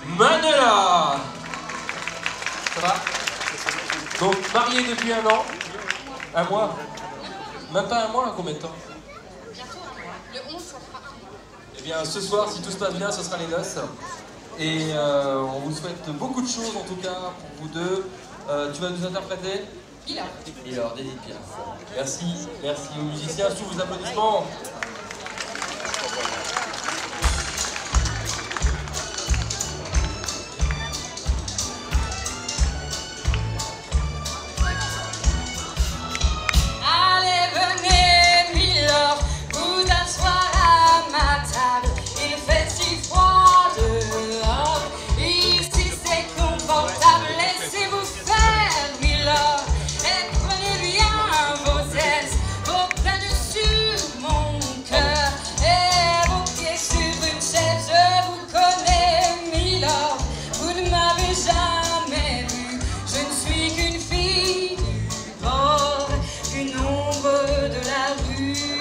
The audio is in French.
Manuela. Ça va? Donc, mariée depuis 1 an? 1 mois? Même pas 1 mois, combien de temps? Bientôt, le 11, ça fera 1 mois. Eh bien, ce soir, si tout se passe bien, ce sera les noces. Et on vous souhaite beaucoup de choses, en tout cas, pour vous deux. Tu vas nous interpréter? Ilor, d'Edith Piaf. Merci, merci aux musiciens, sous vos applaudissements. Une ombre de la rue.